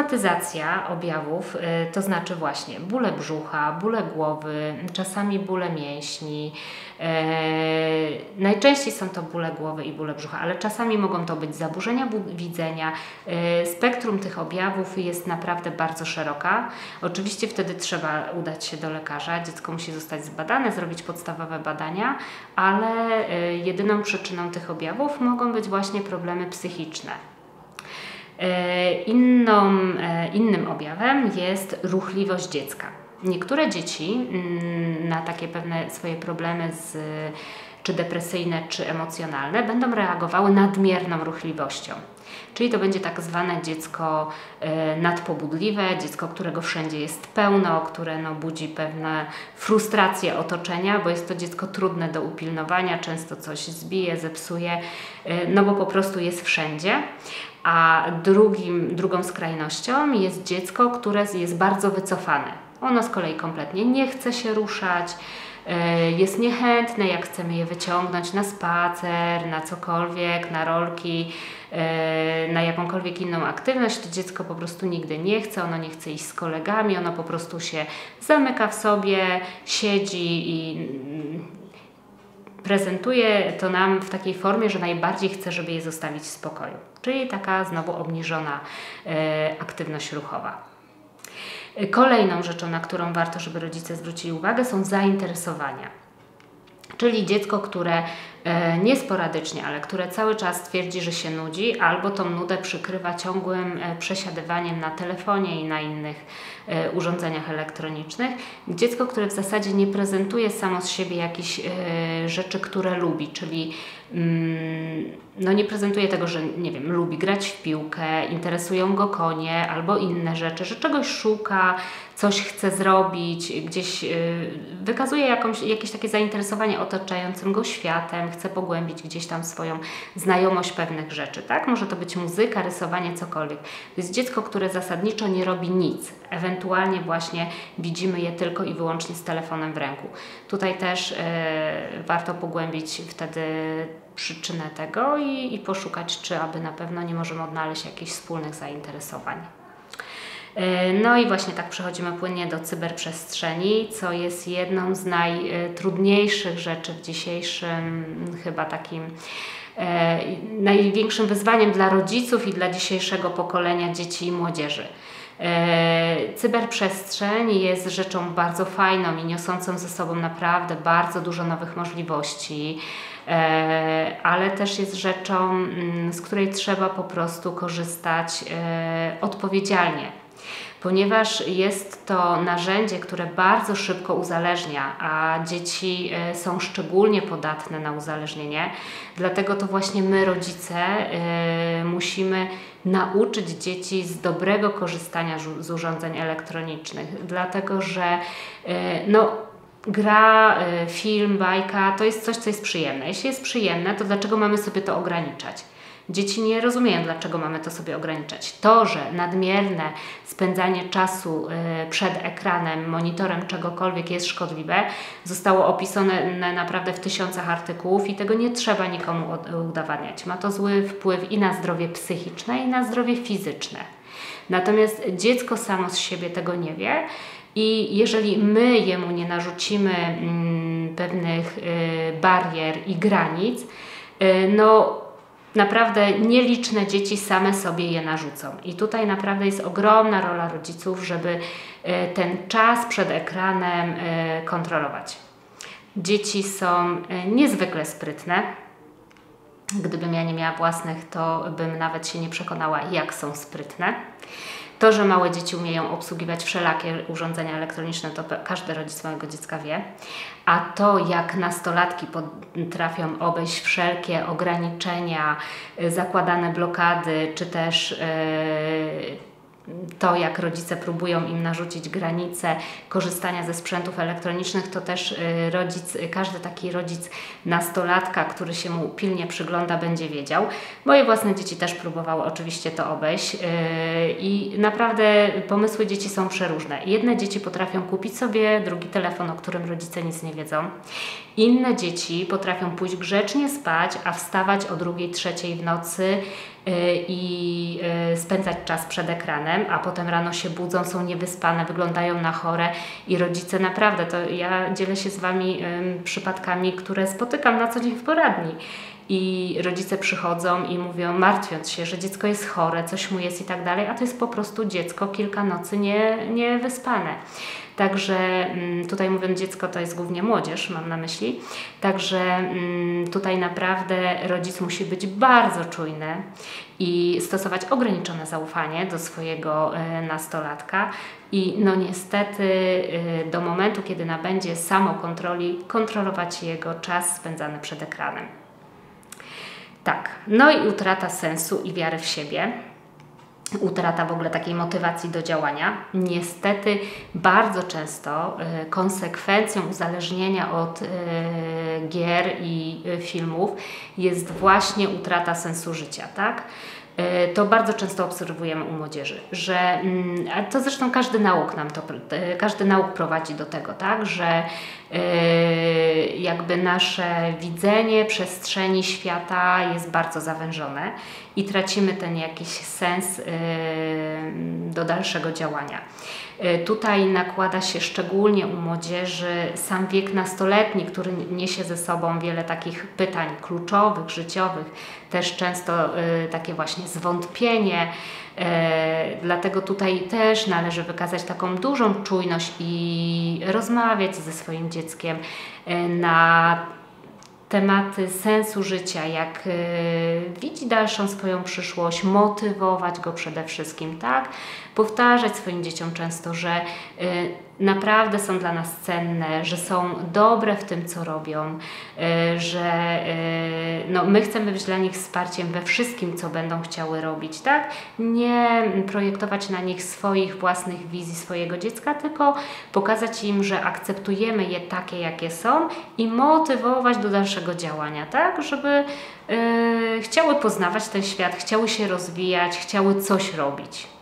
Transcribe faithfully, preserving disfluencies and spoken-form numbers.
somatyzacja objawów to znaczy właśnie bóle brzucha, bóle głowy, czasami bóle mięśni. Najczęściej są to bóle głowy i bóle brzucha, ale czasami mogą to być zaburzenia widzenia. Spektrum tych objawów jest naprawdę bardzo szeroka. Oczywiście wtedy trzeba udać się do lekarza, dziecko musi zostać zbadane, zrobić podstawowe badania, ale jedyną przyczyną tych objawów mogą być właśnie problemy psychiczne. Inną, innym objawem jest ruchliwość dziecka. Niektóre dzieci na takie pewne swoje problemy z, czy depresyjne, czy emocjonalne będą reagowały nadmierną ruchliwością. Czyli to będzie tak zwane dziecko nadpobudliwe, dziecko, którego wszędzie jest pełno, które no, budzi pewne frustracje otoczenia, bo jest to dziecko trudne do upilnowania, często coś zbije, zepsuje, no bo po prostu jest wszędzie. A drugim, drugą skrajnością jest dziecko, które jest bardzo wycofane. Ono z kolei kompletnie nie chce się ruszać, jest niechętne, jak chcemy je wyciągnąć na spacer, na cokolwiek, na rolki, na jakąkolwiek inną aktywność, to dziecko po prostu nigdy nie chce, ono nie chce iść z kolegami, ono po prostu się zamyka w sobie, siedzi i prezentuje to nam w takiej formie, że najbardziej chce, żeby je zostawić w spokoju. Czyli taka znowu obniżona aktywność ruchowa. Kolejną rzeczą, na którą warto, żeby rodzice zwrócili uwagę, są zainteresowania. Czyli dziecko, które e, nie sporadycznie, ale które cały czas twierdzi, że się nudzi, albo tą nudę przykrywa ciągłym e, przesiadywaniem na telefonie i na innych e, urządzeniach elektronicznych. Dziecko, które w zasadzie nie prezentuje samo z siebie jakichś e, rzeczy, które lubi, czyli mm, no nie prezentuje tego, że nie wiem, lubi grać w piłkę, interesują go konie albo inne rzeczy, że czegoś szuka, coś chce zrobić, gdzieś yy, wykazuje jakąś, jakieś takie zainteresowanie otaczającym go światem, chce pogłębić gdzieś tam swoją znajomość pewnych rzeczy, tak? Może to być muzyka, rysowanie, cokolwiek. To jest dziecko, które zasadniczo nie robi nic. Ewentualnie właśnie widzimy je tylko i wyłącznie z telefonem w ręku. Tutaj też yy, warto pogłębić wtedy przyczynę tego i, i poszukać, czy aby na pewno nie możemy odnaleźć jakichś wspólnych zainteresowań. No i właśnie tak przechodzimy płynnie do cyberprzestrzeni, co jest jedną z najtrudniejszych rzeczy w dzisiejszym chyba takim e, największym wyzwaniem dla rodziców i dla dzisiejszego pokolenia dzieci i młodzieży. E, cyberprzestrzeń jest rzeczą bardzo fajną i niosącą ze sobą naprawdę bardzo dużo nowych możliwości, e, ale też jest rzeczą, z której trzeba po prostu korzystać e, odpowiedzialnie. Ponieważ jest to narzędzie, które bardzo szybko uzależnia, a dzieci są szczególnie podatne na uzależnienie, dlatego to właśnie my, rodzice, musimy nauczyć dzieci z dobrego korzystania z urządzeń elektronicznych, dlatego że no, gra, film, bajka to jest coś, co jest przyjemne. Jeśli jest przyjemne, to dlaczego mamy sobie to ograniczać? Dzieci nie rozumieją, dlaczego mamy to sobie ograniczać. To, że nadmierne spędzanie czasu przed ekranem, monitorem czegokolwiek jest szkodliwe, zostało opisane naprawdę w tysiącach artykułów i tego nie trzeba nikomu udowadniać. Ma to zły wpływ i na zdrowie psychiczne, i na zdrowie fizyczne. Natomiast dziecko samo z siebie tego nie wie i jeżeli my jemu nie narzucimy mm, pewnych y, barier i granic, y, no naprawdę nieliczne dzieci same sobie je narzucą. I tutaj naprawdę jest ogromna rola rodziców, żeby ten czas przed ekranem kontrolować. Dzieci są niezwykle sprytne. Gdybym ja nie miała własnych, to bym nawet się nie przekonała, jak są sprytne. To, że małe dzieci umieją obsługiwać wszelakie urządzenia elektroniczne, to każdy rodzic małego dziecka wie. A to, jak nastolatki potrafią obejść wszelkie ograniczenia, zakładane blokady, czy też yy, to, jak rodzice próbują im narzucić granice korzystania ze sprzętów elektronicznych, to też rodzic, każdy taki rodzic nastolatka, który się mu pilnie przygląda, będzie wiedział. Moje własne dzieci też próbowały oczywiście to obejść i naprawdę pomysły dzieci są przeróżne. Jedne dzieci potrafią kupić sobie drugi telefon, o którym rodzice nic nie wiedzą. Inne dzieci potrafią pójść grzecznie spać, a wstawać o drugiej, trzeciej w nocy i spędzać czas przed ekranem, a potem rano się budzą, są niewyspane, wyglądają na chore i rodzice naprawdę, to ja dzielę się z Wami przypadkami, które spotykam na co dzień w poradni. I rodzice przychodzą i mówią, martwiąc się, że dziecko jest chore, coś mu jest i tak dalej, a to jest po prostu dziecko kilka nocy nie, niewyspane. Także tutaj mówiąc dziecko, to jest głównie młodzież, mam na myśli. Także tutaj naprawdę rodzic musi być bardzo czujny i stosować ograniczone zaufanie do swojego nastolatka. I no niestety do momentu, kiedy nabędzie samokontroli, kontrolować jego czas spędzany przed ekranem. Tak, no i utrata sensu i wiary w siebie. Utrata w ogóle takiej motywacji do działania. Niestety bardzo często y, konsekwencją uzależnienia od y, gier i y, filmów jest właśnie utrata sensu życia, tak? Y, to bardzo często obserwujemy u młodzieży, że y, a to zresztą każdy nauk nam to, y, każdy nauk prowadzi do tego, tak? Że y, jakby nasze widzenie przestrzeni świata jest bardzo zawężone i tracimy ten jakiś sens y, do dalszego działania. Y, tutaj nakłada się szczególnie u młodzieży sam wiek nastoletni, który niesie ze sobą wiele takich pytań kluczowych, życiowych, też często y, takie właśnie zwątpienie. Y, dlatego tutaj też należy wykazać taką dużą czujność i rozmawiać ze swoim dzieckiem y, na tematy sensu życia, jak y, widzi dalszą swoją przyszłość, motywować go przede wszystkim, tak? Powtarzać swoim dzieciom często, że y, naprawdę są dla nas cenne, że są dobre w tym, co robią, y, że y, no, my chcemy być dla nich wsparciem we wszystkim, co będą chciały robić, tak? Nie projektować na nich swoich własnych wizji swojego dziecka, tylko pokazać im, że akceptujemy je takie, jakie są i motywować do dalszego działania, tak? Żeby y, chciały poznawać ten świat, chciały się rozwijać, chciały coś robić.